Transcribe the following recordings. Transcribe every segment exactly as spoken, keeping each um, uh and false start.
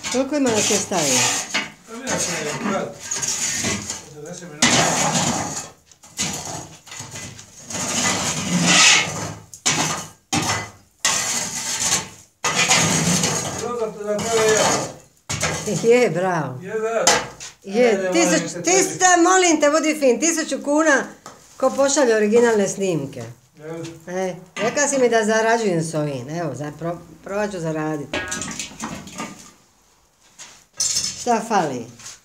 Koliko ima da se stavio? Pa mi da se ne grad. četrdeset minuta. Za tebe je. Je, bravo. Je, da. Je, tisuć, tisuć, molim te, budi fin, tisuću kuna ko pošalje originalne snimke. E, rekla si mi da zarađujem s ovim, evo, za, pro, probat ću zaraditi. Šta fali?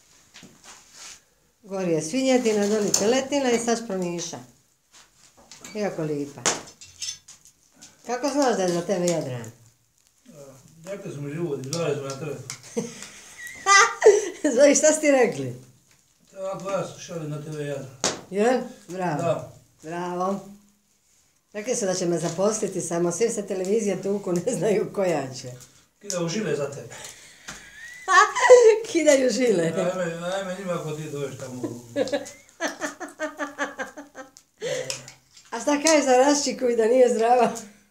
Gori je svinjetina, doli teletina i sad špromiša. Jako lipa. Kako znaš da je za tebe Jadran? Dakle su mi ljudi, zvali su na tebe. Zove, šta si ti rekli? Ova dva su šali na tebe Jadran. Jel? Bravo. Da. Bravo. Rekli su da će me zaposliti, samo svi sa televizije tuku, ne znaju koja će. Kidaju žile za tebe. Kidaju žile. Ajme, ajme njima ako ti doješ tamo. A šta kažeš za raščiku i da nije zdrava?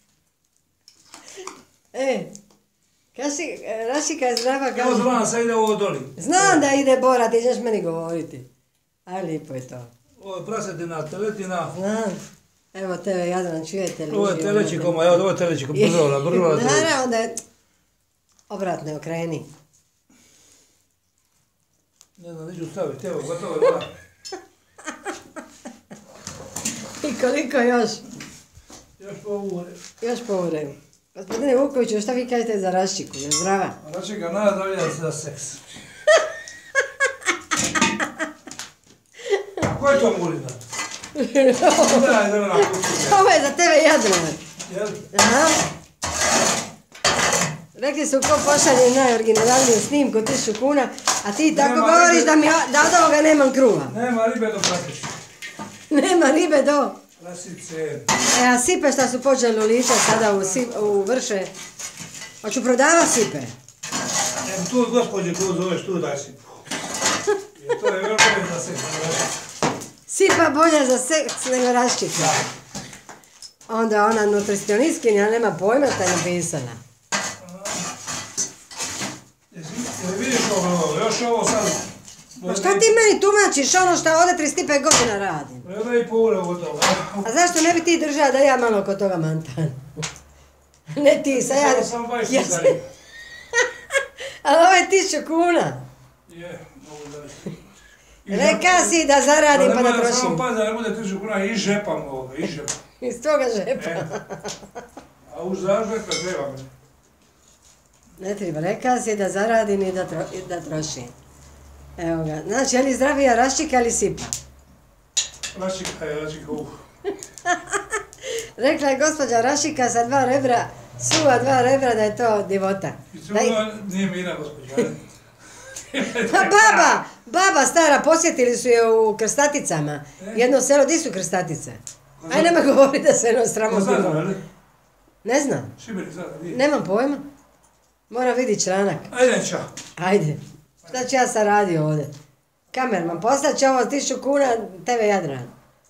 E, kaži, raščika je zdrava, kaži. Evo zvana, sad ide ovo doli. Znam da ide Bora, ti ćeš meni govoriti. Aj, lipo je to. Ovo je prasetina, teletina. Znam. Evo tebe, Jadran, čuje televiziju. Ovo je telečikom, evo ovo je telečikom, brzola, brzola. Naravno da je... Obratno, okreni. Ne znam, neću staviti, evo, gotovo je voda. I koliko još? Još po ure. Još po ure. Gospodine Vukoviću, šta vi kažete za raščiku, je zdrava? Raščika najzdravija za seks. Ko je to Mulina? Daj, da me napusti. Ovo je za tebe Jadran. Jel? Aha. Rekli su ko pošalje najoriginalniju snimku, tisuću kuna, a ti tako Nema govoriš ribe. da, mi, da od ovoga nemam kruha. Nema ribe do pratiš. Nema ribe do... Lasice. E, a sipe šta su počeli uličati sada u, si, u vrše. Hoću prodavat sipe. Evo tu gospođe koju zoveš tu daj sipu. Jer to je veliko za seks. Sipa bolja za seks nego raščika. Onda ona nutricionistkinja nema pojma šta je napisala. Jel vidiš ovo, još ovo sad... Pa šta ti meni tumačiš ono što ovdje trideset pet godina radim? Jedna i pol ure gotovo. A zašto ne bi ti držao da ja malo kod toga mantan? Ne ti, sa ja... Samo baš ja uzari. Ali ovo je tisuću kuna. Je, mogu uzari. Reka si da zaradim pa da trošim. Samo pazi da ne bude tisuću kuna i žepam ovoga, i žepam. Iz toga žepa. E. A už za žepa treba me. Ne treba, reka si da zaradim i da, tro, i da trošim. Evo ga. Znači, je li zdravija raščika ili sipa? Raščika je, raščika, uh. Rekla je gospođa raščika sa dva rebra, suva dva rebra da je to divota. I suva nije Mina, gospođa, ne? Pa baba, baba stara, posjetili su je u Krstaticama. Jedno selo, di su Krstatice? Aj, nema govori da se jedno stramo bilo. Ne znam. Šibenik sada, vidi. Nemam pojma. Moram vidjeti članak. Ajde, čao. Ajde. Šta ću ja sad radio ovdje? Kamerman, poslat će ovo tisuću kuna, tebe Jadran.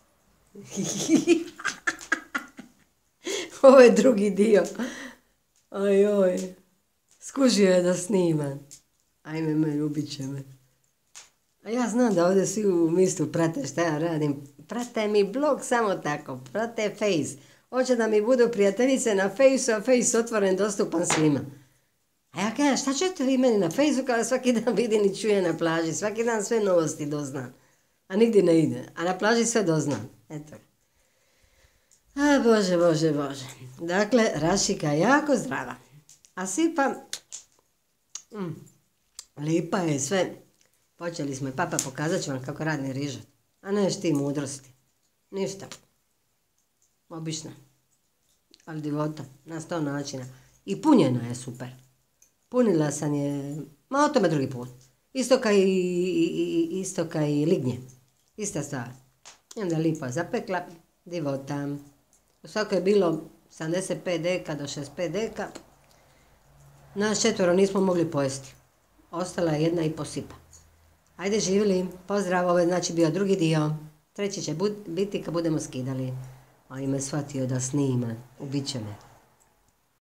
Ovo je drugi dio. Ajoj. Skužio je da snimam. Ajme me, ljubit će me. A ja znam da ovdje svi u mistu prate šta ja radim. Prate mi blog samo tako, prate Face. Hoće da mi budu prijateljice na Faceu, a Face otvoren, dostupan svima. A ja kažem, šta ćete vi meni na Faceu kada svaki dan vidim i čujem na plaži, svaki dan sve novosti doznam. A nigdje ne ide, a na plaži sve doznam. Eto. A bože, bože, bože. Dakle, raščika je jako zdrava. A sipa, mm, lipa je sve. Počeli smo i papa, pokazat ću vam kako radni rižat. A neš ti mudrosti. Ništa. Obična. Ali divota, na sto načina. I punjena je super. Punila sam je, ma o tome drugi put. Isto kao i, i, i, isto kao i lignje. Ista stvar. I onda lipo zapekla, divota. U svako je bilo sedamdeset pet deka do šezdeset pet deka. Nas četvoro nismo mogli pojesti. Ostala je jedna i posipa. Ajde živjeli, pozdrav, ovo je znači bio drugi dio. Treći će biti kad budemo skidali. A ime shvatio da snima, ubit će me.